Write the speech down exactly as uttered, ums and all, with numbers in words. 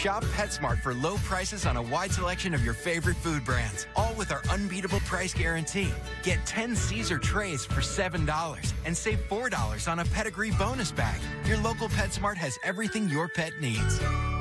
Shop PetSmart for low prices on a wide selection of your favorite food brands, all with our unbeatable price guarantee. Get ten Caesar trays for seven dollars and save four dollars on a pedigree bonus bag. Your local PetSmart has everything your pet needs.